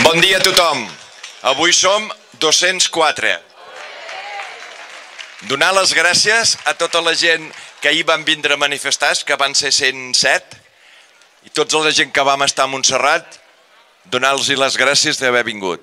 Bon dia a tothom. Avui som 204. Donar les gràcies a tota la gent que ahir van vindre a manifestar, que van ser 107, i tota la gent que vam estar a Montserrat, donar-los les gràcies d'haver vingut.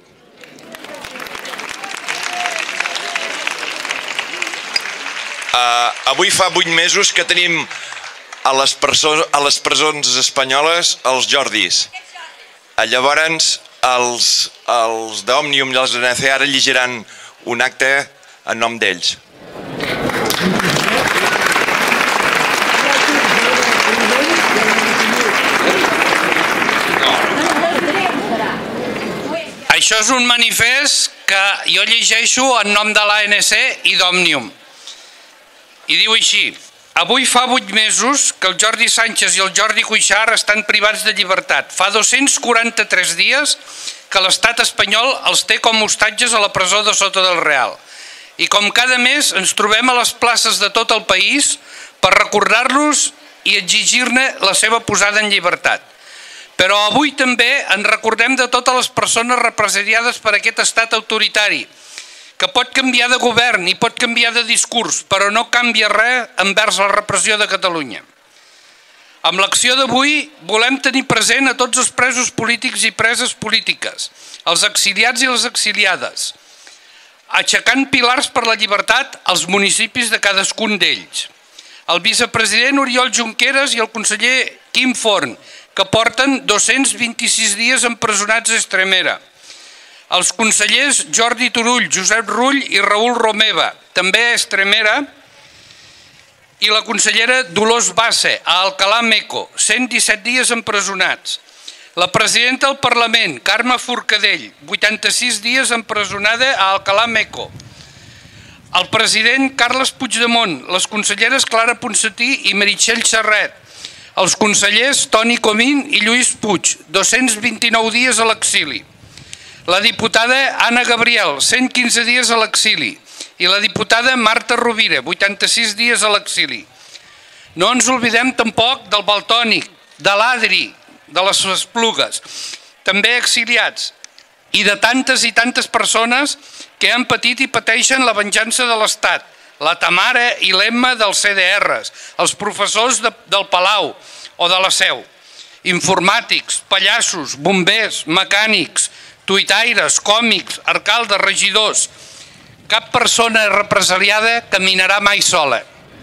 Avui fa 8 mesos que tenim a les presons espanyoles els Jordis. Llavors, els d'Òmnium i els de NC ara llegiran un acte en nom d'ells. Això és un manifest que jo llegeixo en nom de l'ANC i d'Òmnium. I diu així: avui fa 8 mesos que el Jordi Sànchez i el Jordi Cuixart estan privats de llibertat. Fa 243 dies que l'estat espanyol els té com hostatges a la presó de Soto del Real. I com cada mes ens trobem a les places de tot el país per recordar-los i exigir-ne la seva posada en llibertat. Però avui també ens recordem de totes les persones represaliades per aquest estat autoritari, que pot canviar de govern i pot canviar de discurs, però no canvia res envers la repressió de Catalunya. Amb l'acció d'avui volem tenir present a tots els presos polítics i preses polítiques, els exiliats i les exiliades, aixecant pilars per la llibertat als municipis de cadascun d'ells. El vicepresident Oriol Junqueras i el conseller Quim Forn, que porten 226 dies empresonats a Extremera. Els consellers Jordi Turull, Josep Rull i Raül Romeva, també a Extremera, i la consellera Dolors Bassa, a Alcalá Meco, 117 dies empresonats. La presidenta del Parlament, Carme Forcadell, 86 dies empresonada a Alcalá Meco. El president Carles Puigdemont, les conselleres Clara Ponsatí i Meritxell Serret, els consellers Toni Comín i Lluís Puig, 229 dies a l'exili. La diputada Anna Gabriel, 115 dies a l'exili, i la diputada Marta Rovira, 86 dies a l'exili. No ens oblidem tampoc del Valtònic, de l'Adri, de les Esplugues, també exiliats, i de tantes i tantes persones que han patit i pateixen la venjança de l'Estat, la Tamara i l'Emma dels CDRs, els professors del Palau o de la Seu, informàtics, pallassos, bombers, mecànics, tuitaires, còmics, alcaldes, regidors. Cap persona represaliada caminarà mai sola.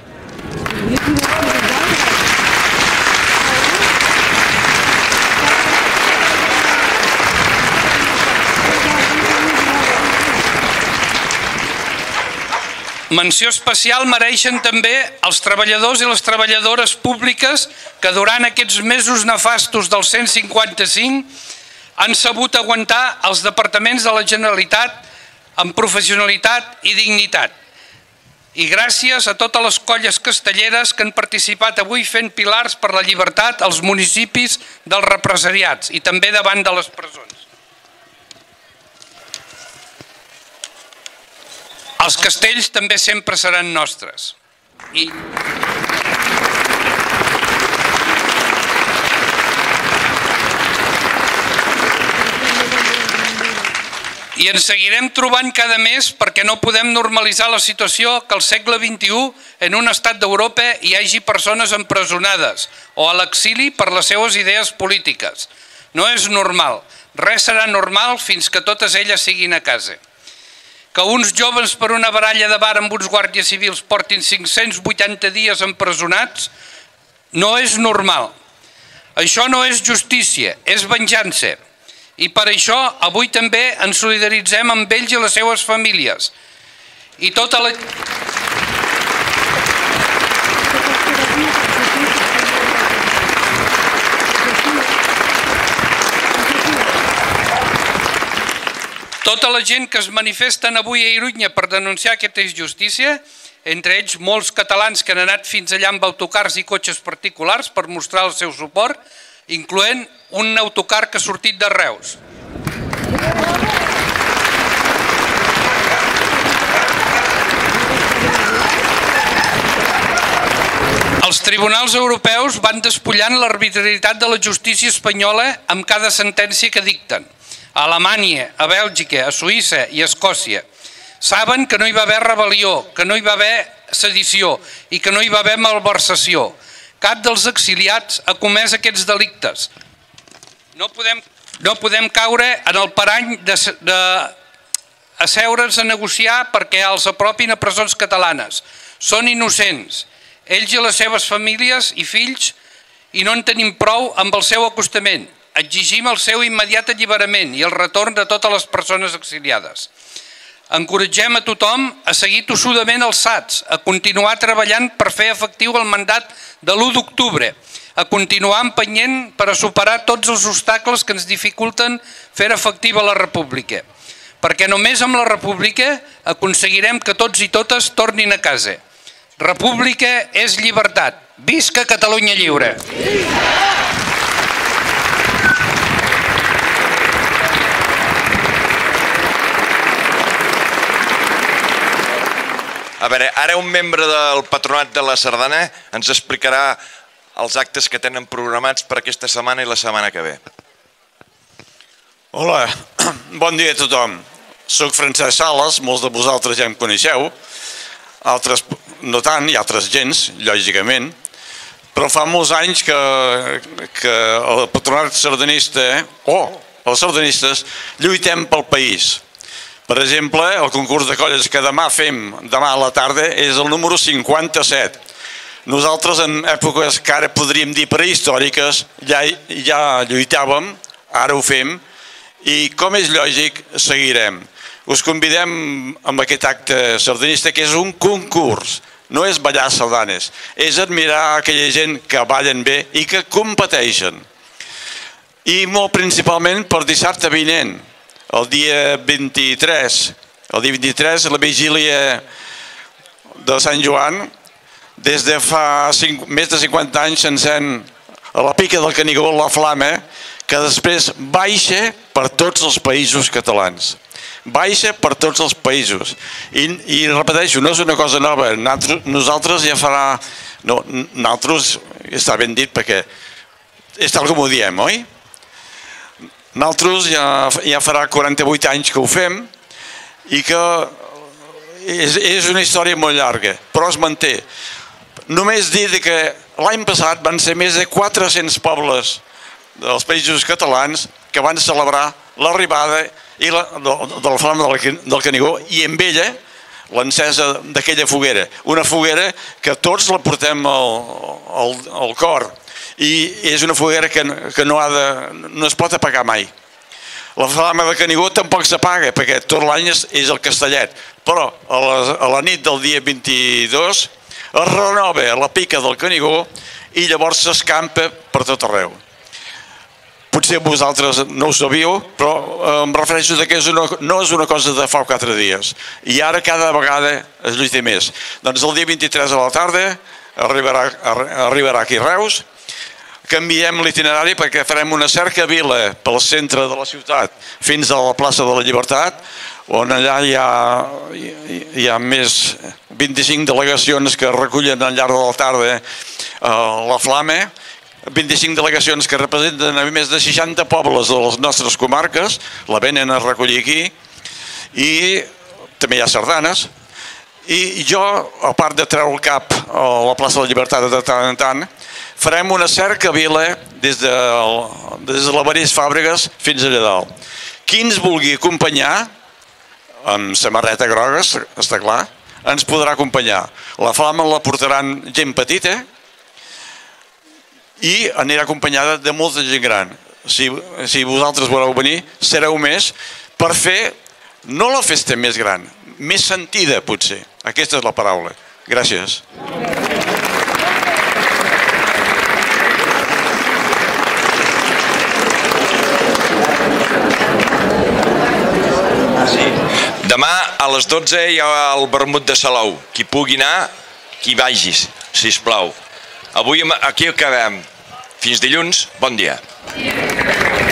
Menció especial mereixen també els treballadors i les treballadores públiques que durant aquests mesos nefastos del 155 han sabut aguantar els departaments de la Generalitat amb professionalitat i dignitat. I gràcies a totes les colles castelleres que han participat avui fent pilars per la llibertat als municipis dels represaliats i també davant de les presons. Els castells també sempre seran nostres. I ens seguirem trobant cada mes perquè no podem normalitzar la situació que al segle XXI en un estat d'Europa hi hagi persones empresonades o a l'exili per les seues idees polítiques. No és normal. Res serà normal fins que totes elles siguin a casa. Que uns joves per una baralla de bar amb uns guàrdies civils portin 580 dies empresonats no és normal. Això no és justícia, és venjança. I per això avui també ens solidaritzem amb ells i les seues famílies. I tota la... Tota la gent que es manifesten avui a Irunya per denunciar aquesta injustícia, entre ells molts catalans que han anat fins allà amb autocars i cotxes particulars per mostrar el seu suport, incloent un autocar que ha sortit de Reus. Els tribunals europeus van despullant l'arbitrarietat de la justícia espanyola amb cada sentència que dicten. a Alemanya, a Bèlgica, a Suïssa i a Escòcia. Saben que no hi va haver rebel·lió, que no hi va haver sedició i que no hi va haver malversació. Cap dels exiliats ha comès aquests delictes. No podem caure en el parany d'asseure'ns a negociar perquè els apropin a presons catalanes. Són innocents, ells i les seves famílies i fills, i no en tenim prou amb el seu acostament. Exigim el seu immediat alliberament i el retorn de totes les persones exiliades. Encoratgem a tothom a seguir tossudament alçats, a continuar treballant per fer efectiu el mandat de l'1 d'octubre, a continuar empenyent per a superar tots els obstacles que ens dificulten fer efectiva la república. Perquè només amb la república aconseguirem que tots i totes tornin a casa. República és llibertat. Visca Catalunya lliure! A veure, ara un membre del Patronat de la Sardana ens explicarà els actes que tenen programats per aquesta setmana i la setmana que ve. Hola, bon dia a tothom. Soc Francesc Sales, molts de vosaltres ja em coneixeu, altres no tant i altres gens, lògicament, però fa molts anys que el Patronat sardanista o els sardanistes lluitem pel país. Per exemple, el concurs de colles que demà fem, demà a la tarda, és el número 57. Nosaltres en èpoques que ara podríem dir prehistòriques ja lluitàvem, ara ho fem, i com és lògic, seguirem. Us convidem amb aquest acte sardanista que és un concurs, no és ballar sardanes, és admirar aquella gent que ballen bé i que competeixen. I molt principalment per dissabte vinent, el dia 23, la vigília de Sant Joan, des de fa més de 50 anys s'encén a la pica del Canigó la flama, que després baixa per tots els països catalans. Baixa per tots els països. I repeteixo, no és una cosa nova. Nosaltres ja farà... No, nosaltres està ben dit perquè és tal com ho diem, oi? Nosaltres ja farà 48 anys que ho fem i que és una història molt llarga, però es manté. Només dir que l'any passat van ser més de 400 pobles dels països catalans que van celebrar l'arribada de la flama del Canigó i amb ella l'encesa d'aquella foguera. Una foguera que tots la portem al cor i és una foguera que no es pot apagar mai. La flama del Canigó tampoc s'apaga perquè tot l'any és el castellet, però a la nit del dia 22 es renova la pica del Canigó i llavors s'escampa per tot arreu. Potser vosaltres no ho sabíeu, però em refereixo que no és una cosa de fa 4 dies. I ara cada vegada es lluita més. Doncs el dia 23 a la tarda arribarà aquí a Reus. Canviem l'itinerari perquè farem una cercavila pel centre de la ciutat fins a la plaça de la Llibertat, on allà hi ha més 25 delegacions que recullen al llarg de la tarda la flama, 25 delegacions que representen a més de 60 pobles de les nostres comarques, la venen a recollir aquí, i també hi ha sardanes, i jo, a part de treure el cap a la plaça de la Llibertat de tant en tant, farem una cercavila des de l'Evarist Fàbregas fins allà dalt. Qui ens vulgui acompanyar, amb samarreta groga, està clar, ens podrà acompanyar. La flama la portaran gent petita i anirà acompanyada de molta gent gran. Si vosaltres voleu venir, sereu més per fer no la festa més gran, més sentida potser. Aquesta és la paraula. Gràcies. Demà a les 12 hi ha el vermut de Salou. Qui pugui anar, qui vagis, sisplau. Avui aquí acabem. Fins dilluns, bon dia.